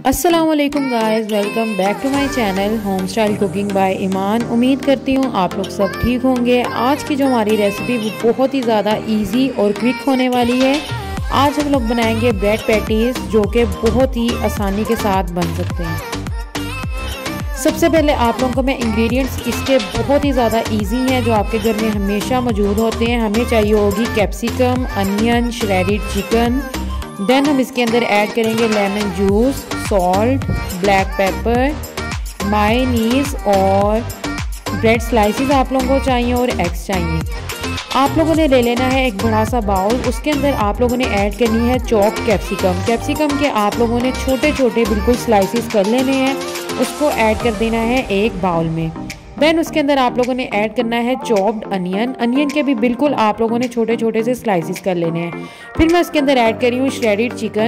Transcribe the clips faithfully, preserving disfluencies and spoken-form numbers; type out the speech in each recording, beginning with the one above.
अस्सलाम वालेकुम guys, welcome back to my channel home style cooking by Iman. उम्मीद करती हूँ आप लोग सब ठीक होंगे। आज की जो हमारी रेसिपी वो बहुत ही ज़्यादा इजी और क्विक होने वाली है। आज हम लोग बनाएंगे ब्रेड पैटीज, जो कि बहुत ही आसानी के साथ बन सकते हैं। सबसे पहले आप लोगों को मैं इंग्रेडिएंट्स इसके बहुत ही ज़्यादा इजी हैं, जो आपके घर में हमेशा मौजूद होते हैं। हमें चाहिए होगी capsicum, onion, shredded chicken. Then हम इसके अंदर ऐड करेंगे lemon juice, salt, black pepper, mayonnaise और ब्रेड स्लाइसेस आप लोगों को चाहिए और एग्स चाहिए। आप लोगों ने ले लेना है एक बड़ा सा बाउल। उसके अंदर आप लोगों ने ऐड करनी है चॉप कैप्सिकम। कैप्सिकम के आप लोगों ने छोटे छोटे बिल्कुल स्लाइसेस कर लेने हैं। उसको ऐड कर देना है एक बाउल में। देन उसके अंदर आप लोगों ने ऐड करना है चॉप्ड अनियन। अनियन के भी बिल्कुल आप लोगों ने छोटे छोटे से स्लाइसेस कर लेने हैं। फिर मैं इसके अंदर ऐड करी हूँ श्रेडेड चिकन,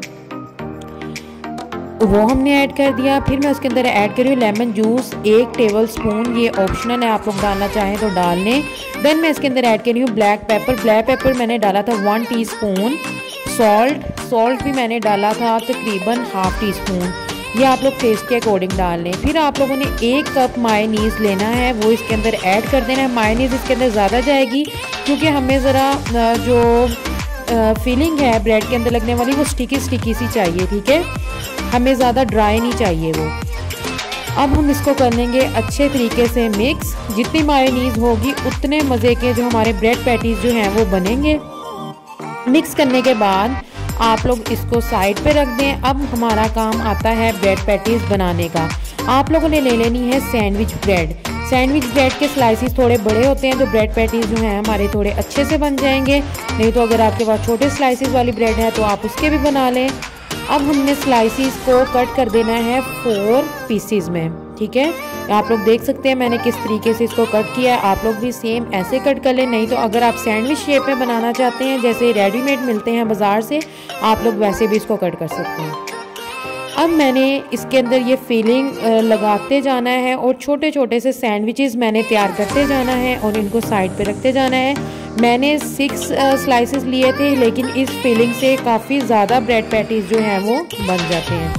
वो हमने ऐड कर दिया। फिर मैं उसके अंदर ऐड करी हूँ लेमन जूस एक टेबल स्पून, ये ऑप्शनल है, आप लोग डालना चाहें तो डाल लें। देन मैं इसके अंदर ऐड करी हूँ ब्लैक पेपर। ब्लैक पेपर मैंने डाला था वन टीस्पून। सॉल्ट सॉल्ट भी मैंने डाला था तकरीबन हाफ टी स्पून। ये आप लोग टेस्ट के अकॉर्डिंग डाल लें। फिर आप लोगों ने एक कप मायोनीज़ लेना है, वो इसके अंदर ऐड कर देना है। मायोनीज़ इसके अंदर ज़्यादा जाएगी क्योंकि हमें ज़रा जो फीलिंग है ब्रेड के अंदर लगने वाली वो स्टिकी स्टिकी सी चाहिए, ठीक है, हमें ज़्यादा ड्राई नहीं चाहिए वो। अब हम इसको कर लेंगे अच्छे तरीके से मिक्स। जितनी मायोनीज़ होगी उतने मज़े के जो हमारे ब्रेड पैटीज़ जो हैं वो बनेंगे। मिक्स करने के बाद आप लोग इसको साइड पे रख दें। अब हमारा काम आता है ब्रेड पैटीज़ बनाने का। आप लोगों ने ले लेनी है सैंडविच ब्रेड। सैंडविच ब्रेड के स्लाइसिस थोड़े बड़े होते हैं तो ब्रेड पैटीज़ जो हैं हमारे थोड़े अच्छे से बन जाएंगे। नहीं तो अगर आपके पास छोटे स्लाइसिस वाली ब्रेड है तो आप उसके भी बना लें। अब हमने स्लाइसिस को कट कर देना है फोर पीसीज में, ठीक है। आप लोग देख सकते हैं मैंने किस तरीके से इसको कट किया है। आप लोग भी सेम ऐसे कट कर लें। नहीं तो अगर आप सैंडविच शेप में बनाना चाहते हैं, जैसे रेडीमेड मिलते हैं बाज़ार से, आप लोग वैसे भी इसको कट कर सकते हैं। अब मैंने इसके अंदर ये फिलिंग लगाते जाना है और छोटे छोटे से सैंडविचेस मैंने तैयार करते जाना है और इनको साइड पे रखते जाना है। मैंने सिक्स स्लाइसेस लिए थे, लेकिन इस फिलिंग से काफ़ी ज़्यादा ब्रेड पैटीज़ जो हैं वो बन जाते हैं।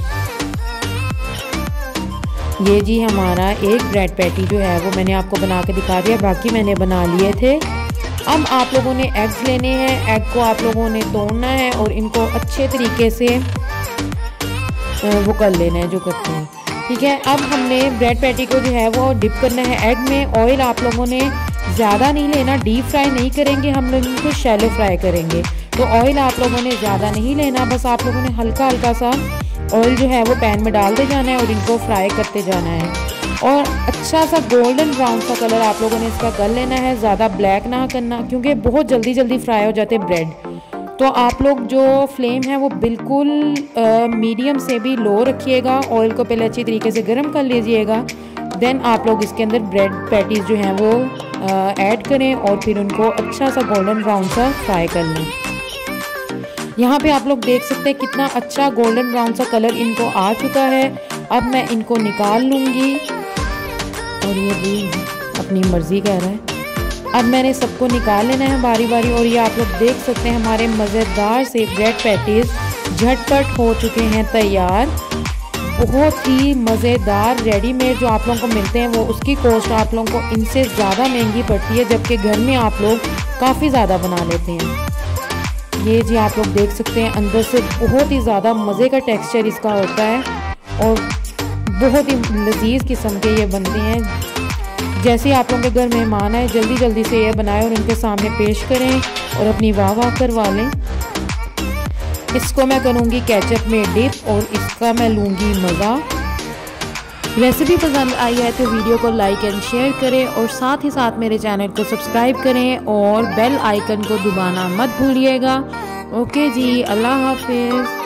ये जी हमारा एक ब्रेड पैटी जो है वो मैंने आपको बना के दिखा दिया, बाकी मैंने बना लिए थे। अब आप लोगों ने एग्स लेने हैं। एग को आप लोगों ने तोड़ना है और इनको अच्छे तरीके से वो कर लेना है जो करते हैं, ठीक है। अब हमने ब्रेड पैटी को जो है वो डिप करना है एग में। ऑयल आप लोगों ने ज़्यादा नहीं लेना, डीप फ्राई नहीं करेंगे हम लोग, इनको शैलो फ्राई करेंगे। तो ऑयल आप लोगों ने ज़्यादा नहीं लेना, बस आप लोगों ने हल्का हल्का सा ऑयल जो है वो पैन में डालते जाना है और इनको फ्राई करते जाना है। और अच्छा सा गोल्डन ब्राउन सा कलर आप लोगों ने इसका कर लेना है, ज़्यादा ब्लैक ना करना क्योंकि बहुत जल्दी जल्दी फ्राई हो जाते हैं ब्रेड। तो आप लोग जो फ्लेम है वो बिल्कुल मीडियम से भी लो रखिएगा। ऑयल को पहले अच्छी तरीके से गर्म कर लीजिएगा। देन आप लोग इसके अंदर ब्रेड पैटीज़ जो हैं वो ऐड करें और फिर उनको अच्छा सा गोल्डन ब्राउन सा फ्राई कर लें। यहाँ पे आप लोग देख सकते हैं कितना अच्छा गोल्डन ब्राउन सा कलर इनको आ चुका है। अब मैं इनको निकाल लूँगी और ये भी अपनी मर्ज़ी कर रहा है। अब मैंने सबको निकाल लेना है बारी बारी। और ये आप लोग देख सकते हैं हमारे मज़ेदार से ब्रेड पैटीज़ झटपट हो चुके हैं तैयार। बहुत ही मज़ेदार रेडीमेड जो आप लोगों को मिलते हैं वो उसकी कॉस्ट आप लोगों को इनसे ज़्यादा महंगी पड़ती है, जबकि घर में आप लोग काफ़ी ज़्यादा बना लेते हैं। ये जी आप लोग देख सकते हैं अंदर से बहुत ही ज़्यादा मज़े का टेक्सचर इसका होता है और बहुत ही लजीज किस्म के ये बनते हैं। जैसे आप लोगों के घर मेहमान आए जल्दी जल्दी से ये बनाएं और उनके सामने पेश करें और अपनी वाह वाह करवा लें। इसको मैं करूँगी केचप में डिप और इसका मैं लूँगी मज़ा। रेसिपी पसंद आई है तो वीडियो को लाइक एंड शेयर करें और साथ ही साथ मेरे चैनल को सब्सक्राइब करें और बेल आइकन को दबाना मत भूलिएगा। ओके जी, अल्लाह हाफिज़।